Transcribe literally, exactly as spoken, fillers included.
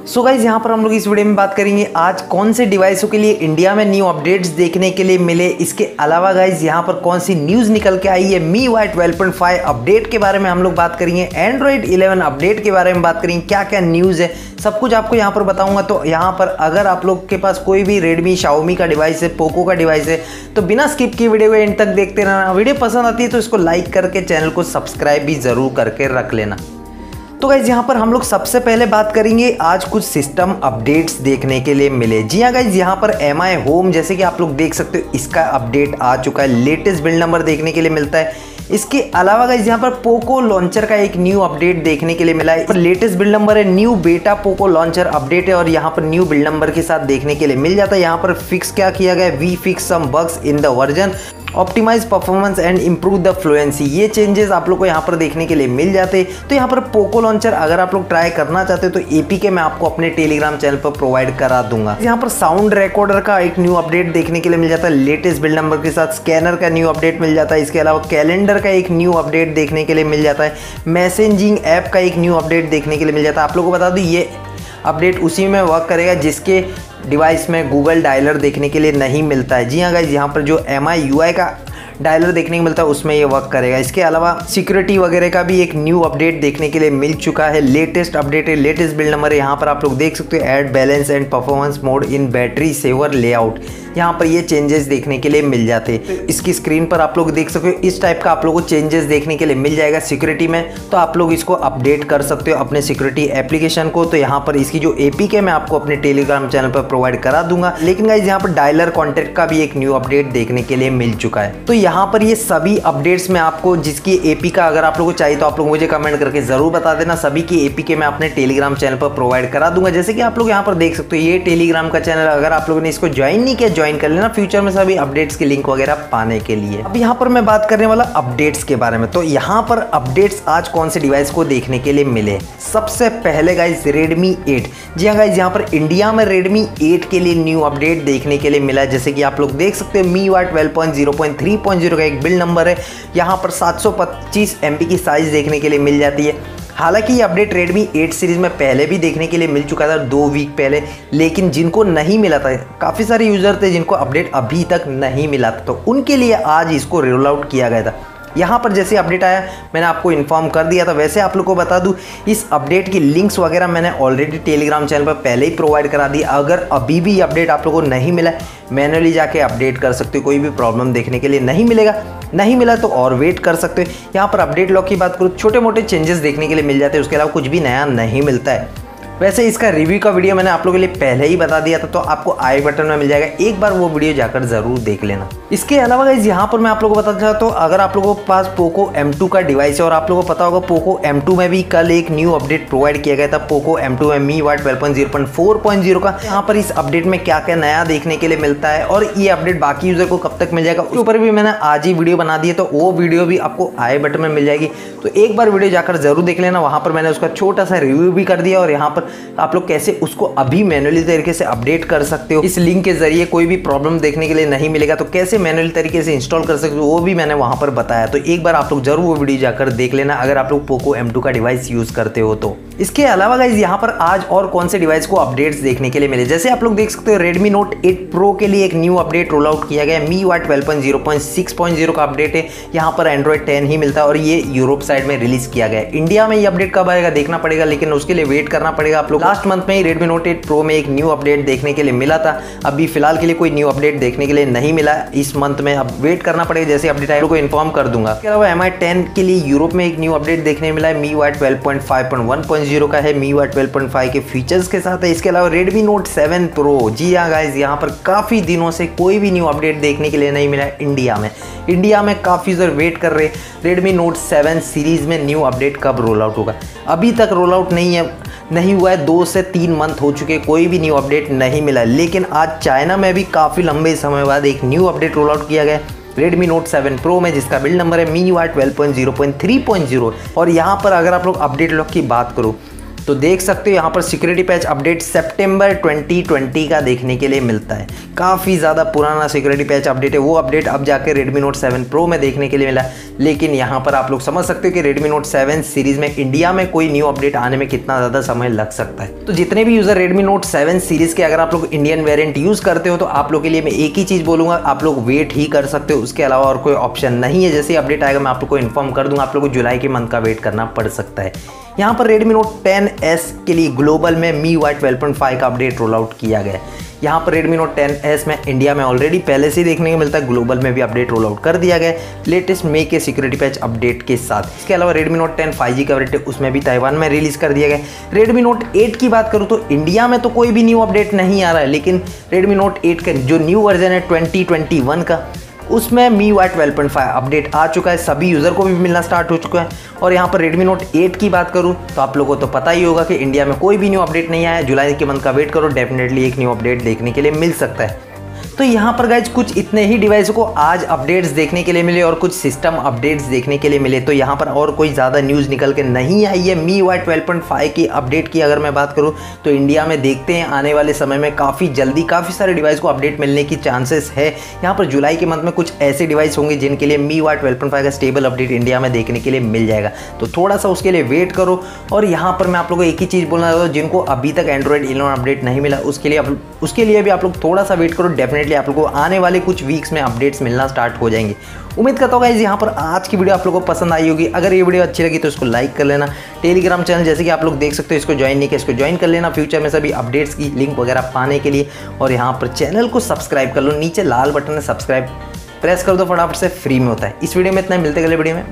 So guys यहाँ पर हम लोग इस वीडियो में बात करेंगे आज कौन से डिवाइसों के लिए इंडिया में न्यू अपडेट्स देखने के लिए मिले। इसके अलावा गाइज यहाँ पर कौन सी न्यूज़ निकल के आई है, M I U I twelve point five update के बारे में हम लोग बात करेंगे, एंड्रॉइड इलेवन अपडेट के बारे में बात करेंगे, क्या क्या न्यूज़ है सब कुछ आपको यहाँ पर बताऊंगा। तो यहाँ पर अगर आप लोग के पास कोई भी रेडमी शाओमी का डिवाइस है, पोको का डिवाइस है, तो बिना स्किप किए वीडियो को एंड तक देखते रहना। वीडियो पसंद आती है तो इसको लाइक करके चैनल को सब्सक्राइब भी ज़रूर करके रख लेना। तो गाइज यहाँ पर हम लोग सबसे पहले बात करेंगे आज कुछ सिस्टम अपडेट्स देखने के लिए मिले। जी हाँ गाइज, यहाँ पर एम आई होम जैसे कि आप लोग देख सकते हो इसका अपडेट आ चुका है, लेटेस्ट बिल्ड नंबर देखने के लिए मिलता है। इसके अलावा गाइज यहाँ पर पोको लॉन्चर का एक न्यू अपडेट देखने के लिए मिला है, लेटेस्ट बिल्ड नंबर है, new beta Poco launcher update है और यहाँ पर न्यू बिल्ड नंबर के साथ देखने के लिए मिल जाता है। यहाँ पर फिक्स क्या किया गया है, we fix some bugs in the version, optimize performance and improve the fluency, ये चेंजेस आप लोग को यहाँ पर देखने के लिए मिल जाते हैं। तो यहाँ पर पोको लॉन्चर अगर आप लोग ट्राई करना चाहते हो तो एपीके मैं आपको अपने टेलीग्राम चैनल पर प्रोवाइड करा दूंगा। यहाँ पर साउंड रिकॉर्डर का एक न्यू अपडेट देखने के लिए मिल जाता है, लेटेस्ट बिल्ड नंबर के साथ स्कैनर का न्यू अपडेट मिल जाता है। इसके अलावा कैलेंडर का एक न्यू अपडेट देखने के लिए मिल जाता है, मैसेजिंग ऐप का एक न्यू अपडेट देखने के लिए मिल जाता है। आप लोगों को बता दूं ये अपडेट उसी में वर्क करेगा जिसके डिवाइस में गूगल डायलर देखने के लिए नहीं मिलता है। जी हाँ गाइज, यहाँ पर जो एम आई यू आई का डायलर देखने को मिलता है उसमें ये वर्क करेगा। इसके अलावा सिक्योरिटी वगैरह का भी एक न्यू अपडेट देखने के लिए मिल चुका है, लेटेस्ट अपडेट है, लेटेस्ट बिल्ड नंबर है। यहाँ पर आप लोग देख सकते हो add balance and performance mode in battery saver layout, यहाँ पर ये चेंजेस देखने के लिए मिल जाते हैं। इसकी स्क्रीन पर आप लोग देख सकते हो इस टाइप का आप लोगों को चेंजेस देखने के लिए मिल जाएगा सिक्योरिटी में, तो आप लोग इसको अपडेट कर सकते हो अपने सिक्योरिटी एप्लीकेशन को। तो यहाँ पर इसकी जो एपीके मैं आपको अपने टेलीग्राम चैनल पर प्रोवाइड करा दूंगा। लेकिन गाइस यहाँ पर डायलर कॉन्टैक्ट का भी एक न्यू अपडेट देखने के लिए मिल चुका है। तो यहाँ पर ये सभी अपडेट्स में आपको जिसकी एपी का अगर आप लोगों को चाहिए तो आप लोग मुझे कमेंट करके जरूर बता देना। सभी की एपीके मैं अपने टेलीग्राम चैनल पर प्रोवाइड करा दूंगा। जैसे कि आप लोग यहाँ पर देख सकते हो ये टेलीग्राम का चैनल, अगर आप लोगों ने इसको ज्वाइन नहीं किया ज्वाइन कर लेना फ्यूचर में सभी अपडेट्स की लिंक वगैरह पाने के लिए। अब यहाँ पर मैं बात करने वाला अपडेट्स के बारे में। तो यहाँ पर अपडेट्स आज कौन से डिवाइस को देखने के लिए मिले, सबसे पहले गाइज रेडमी एट। जी हाँ गाइज, यहाँ पर इंडिया में रेडमी एट के लिए न्यू अपडेट देखने के लिए मिला है। जैसे कि आप लोग देख सकते हो M I U I twelve point zero point three point zero का एक बिल्ड नंबर है, यहाँ पर सात सौ पच्चीस एम बी की साइज देखने के लिए मिल जाती है। हालांकि ये अपडेट रेडमी एट सीरीज में पहले भी देखने के लिए मिल चुका था दो वीक पहले, लेकिन जिनको नहीं मिला था, काफ़ी सारे यूज़र थे जिनको अपडेट अभी तक नहीं मिला था, तो उनके लिए आज इसको रोल आउट किया गया था। यहाँ पर जैसे अपडेट आया मैंने आपको इन्फॉर्म कर दिया था। वैसे आप लोग को बता दूँ इस अपडेट की लिंक्स वगैरह मैंने ऑलरेडी टेलीग्राम चैनल पर पहले ही प्रोवाइड करा दी। अगर अभी भी अपडेट आप लोगों को नहीं मिला मैनुअली जाके अपडेट कर सकते हो, कोई भी प्रॉब्लम देखने के लिए नहीं मिलेगा। नहीं मिला तो और वेट कर सकते हो। यहाँ पर अपडेट लॉक की बात करूँ छोटे मोटे चेंजेस देखने के लिए मिल जाते हैं, उसके अलावा कुछ भी नया नहीं मिलता है। वैसे इसका रिव्यू का वीडियो मैंने आप लोगों के लिए पहले ही बता दिया था, तो आपको आई बटन में मिल जाएगा, एक बार वो वीडियो जाकर जरूर देख लेना। इसके अलावा गाइस यहाँ पर मैं आप लोगों को बताना चाहता हूँ, अगर आप लोगों के पास पोको एम टू का डिवाइस है और आप लोगों को पता होगा पोको एम टू में भी कल एक न्यू अपडेट प्रोवाइड किया गया था, पोको एम टू में M I U I twelve point zero point four point zero का। यहाँ पर इस अपडेट में क्या क्या नया देखने के लिए मिलता है और ये अपडेट बाकी यूजर को कब तक मिल जाएगा उसके ऊपर भी मैंने आज ही वीडियो बना दी है, तो वो वीडियो भी आपको आई बटन में मिल जाएगी। तो एक बार वीडियो जाकर जरूर देख लेना, वहाँ पर मैंने उसका छोटा सा रिव्यू भी कर दिया और यहाँ पर आप लोग कैसे उसको अभी मैनुअली तरीके से अपडेट कर सकते हो। इस लिंक के जरिए कोई भी प्रॉब्लम देखने के लिए नहीं मिलेगा, तो कैसे मैनुअली तरीके से इंस्टॉल कर सकते हो वो भी मैंने वहां पर बताया। तो एक बार आप लोग जरूर वो वीडियो जाकर देख लेना अगर आप लोग पोको एम टू का डिवाइस यूज करते हो तो। इसके अलावा गाइज यहाँ पर आज और कौन से डिवाइस को अपडेट्स देखने के लिए मिले, जैसे आप लोग देख सकते हो रेडमी नोट एट प्रो के लिए एक न्यू अपडेट रोल आउट किया गया है। M I U I twelve point zero point six point zero का अपडेट है, यहाँ पर एंड्रॉइड टेन ही मिलता है और ये यूरोप साइड में रिलीज किया गया है। इंडिया में ये अपडेट कब आएगा देखना पड़ेगा, लेकिन उसके लिए वेट करना पड़ेगा आप लोग। लास्ट मंथ में ही रेडमी नोट एट प्रो में एक न्यू अपडेट देखने के लिए मिला था, अभी फिलहाल के लिए कोई न्यू अपडेट देखने के लिए नहीं मिला इस मंथ में, अब वेट करना पड़ेगा, जैसे अपडेट आए को इन्फॉर्म कर दूंगा। इसके अलावा एम आई टेन के लिए यूरोप में एक न्यू अपडेट देखने मिला है, M I U I twelve point five point one point zero का है, M I U I twelve point five के फीचर्स के साथ है। इसके अलावा रेडमी नोट सेवन प्रो, जी हाँ गाइज यहाँ पर काफ़ी दिनों से कोई भी न्यू अपडेट देखने के लिए नहीं मिला है इंडिया में। इंडिया में काफ़ी यूजर वेट कर रहे रेडमी नोट सेवन सीरीज़ में न्यू अपडेट कब रोल आउट होगा, अभी तक रोल आउट नहीं है, नहीं हुआ है, दो से तीन मंथ हो चुके कोई भी न्यू अपडेट नहीं मिला। लेकिन आज चाइना में भी काफ़ी लंबे समय बाद एक न्यू अपडेट रोल आउट किया गया रेडमी नोट सेवन प्रो में, जिसका बिल्ड नंबर है M I U I twelve point zero point three point zero. और यहाँ पर अगर आप लोग अपडेट लॉक की बात करो तो देख सकते हो यहाँ पर सिक्योरिटी पैच अपडेट सितंबर ट्वेंटी ट्वेंटी का देखने के लिए मिलता है। काफ़ी ज़्यादा पुराना सिक्योरिटी पैच अपडेट है, वो अपडेट अब जाके Redmi Note सेवन Pro में देखने के लिए मिला। लेकिन यहाँ पर आप लोग समझ सकते हो कि Redmi Note सेवन सीरीज़ में इंडिया में कोई न्यू अपडेट आने में कितना ज़्यादा समय लग सकता है। तो जितने भी user Redmi Note seven series के अगर आप लोग इंडियन वेरिएंट यूज़ करते हो तो आप लोग के लिए मैं एक ही चीज़ बोलूँगा, आप लोग वेट ही कर सकते हो, उसके अलावा और कोई ऑप्शन नहीं है। जैसे अपडेट आएगा मैं आप लोग को इन्फॉर्म कर दूँगा, आप लोग को जुलाई के मंथ का वेट करना पड़ सकता है। यहाँ पर Redmi Note टेन एस के लिए ग्लोबल में M I U I twelve point five का अपडेट रोल आउट किया गया है। यहाँ पर Redmi Note टेन एस में इंडिया में ऑलरेडी पहले से ही देखने को मिलता है, ग्लोबल में भी अपडेट रोल आउट कर दिया गया है लेटेस्ट मे के सिक्योरिटी पैच अपडेट के साथ। इसके अलावा Redmi Note ten five G का अपडेट उसमें भी ताइवान में रिलीज कर दिया गया। Redmi Note एट की बात करूँ तो इंडिया में तो कोई भी न्यू अपडेट नहीं आ रहा है, लेकिन Redmi Note एट का जो न्यू वर्जन है ट्वेंटी ट्वेंटी वन का, उसमें M I U I twelve point five update आ चुका है, सभी यूज़र को भी मिलना स्टार्ट हो चुका है। और यहाँ पर Redmi Note एट की बात करूँ तो आप लोगों को तो पता ही होगा कि इंडिया में कोई भी न्यू अपडेट नहीं आया है। जुलाई के मंथ का वेट करो, डेफिनेटली एक न्यू अपडेट देखने के लिए मिल सकता है। तो यहाँ पर गाइज कुछ इतने ही डिवाइस को आज अपडेट्स देखने के लिए मिले और कुछ सिस्टम अपडेट्स देखने के लिए मिले। तो यहाँ पर और कोई ज़्यादा न्यूज़ निकल के नहीं आई है। M I U I twelve point five की अपडेट की अगर मैं बात करूँ तो इंडिया में देखते हैं आने वाले समय में काफ़ी जल्दी काफ़ी सारे डिवाइस को अपडेट मिलने की चांसेस है। यहाँ पर जुलाई के मंथ में कुछ ऐसे डिवाइस होंगे जिनके लिए M I U I twelve point five का स्टेबल अपडेट इंडिया में देखने के लिए मिल जाएगा। तो थोड़ा सा उसके लिए वेट करो। और यहाँ पर मैं आप लोगों को एक ही चीज़ बोलना चाहता हूँ, जिनको अभी तक एंड्रॉइड इलेवन अपडेट नहीं मिला उसके लिए उसके लिए भी आप लोग थोड़ा सा वेट करो। डेफिनेटली आप लोग को आने वाले कुछ वीक्स में अपडेट्स मिलना स्टार्ट हो जाएंगे। उम्मीद करता हूँ गाइस यहाँ पर आज की वीडियो आप लोगों को पसंद आई होगी। अगर ये वीडियो अच्छी लगी तो इसको लाइक कर लेना। टेलीग्राम चैनल जैसे कि आप लोग देख सकते हो, इसको ज्वाइन नहीं किया, इसको ज्वाइन कर लेना फ्यूचर में सभी अपडेट्स की लिंक वगैरह पाने के लिए। और यहाँ पर चैनल को सब्सक्राइब कर लो, नीचे लाल बटन है सब्सक्राइब प्रेस कर दो फटाफट से, फ्री में होता है। इस वीडियो में इतना, मिलते अगले वीडियो में।